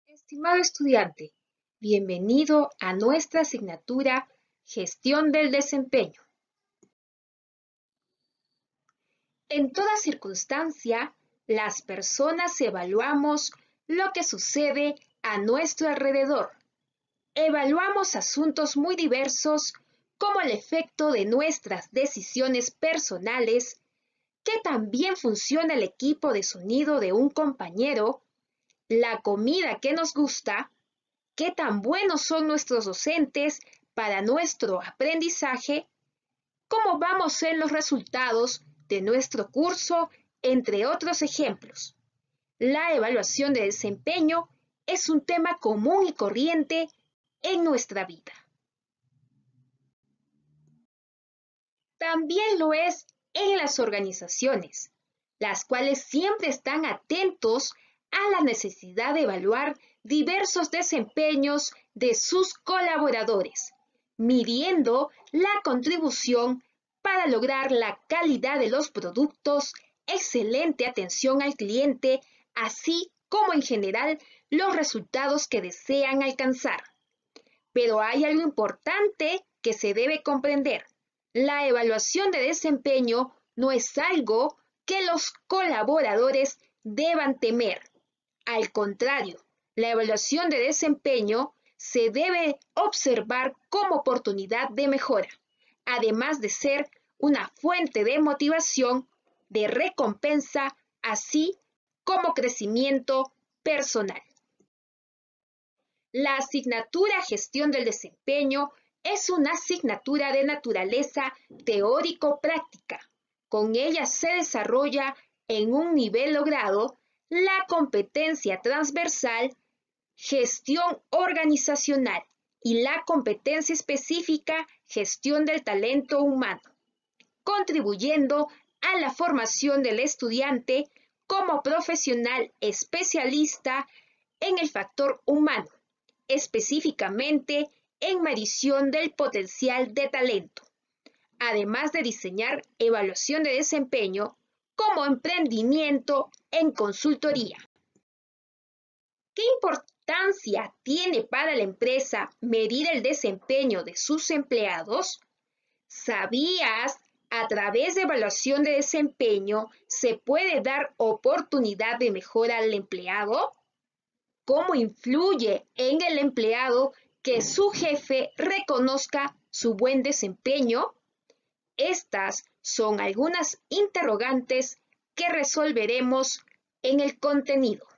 Estimado estudiante, bienvenido a nuestra asignatura Gestión del Desempeño. En toda circunstancia, las personas evaluamos lo que sucede a nuestro alrededor. Evaluamos asuntos muy diversos como el efecto de nuestras decisiones personales, qué tan bien funciona el equipo de sonido de un compañero, la comida que nos gusta, qué tan buenos son nuestros docentes para nuestro aprendizaje, cómo vamos en los resultados de nuestro curso, entre otros ejemplos. La evaluación de desempeño es un tema común y corriente en nuestra vida. También lo es en las organizaciones, las cuales siempre están atentos a la necesidad de evaluar diversos desempeños de sus colaboradores, midiendo la contribución para lograr la calidad de los productos, excelente atención al cliente, así como en general los resultados que desean alcanzar. Pero hay algo importante que se debe comprender. La evaluación de desempeño no es algo que los colaboradores deban temer. Al contrario, la evaluación de desempeño se debe observar como oportunidad de mejora, además de ser una fuente de motivación, de recompensa, así como crecimiento personal. La asignatura Gestión del Desempeño es una asignatura de naturaleza teórico-práctica. Con ella se desarrolla en un nivel logrado la competencia transversal, gestión organizacional y la competencia específica, gestión del talento humano, contribuyendo a la formación del estudiante como profesional especialista en el factor humano, específicamente en medición del potencial de talento, además de diseñar evaluación de desempeño como emprendimiento en consultoría. ¿Qué importancia tiene para la empresa medir el desempeño de sus empleados? ¿Sabías? A través de evaluación de desempeño se puede dar oportunidad de mejora al empleado. ¿Cómo influye en el empleado que su jefe reconozca su buen desempeño? Estas son algunas interrogantes que resolveremos en el contenido.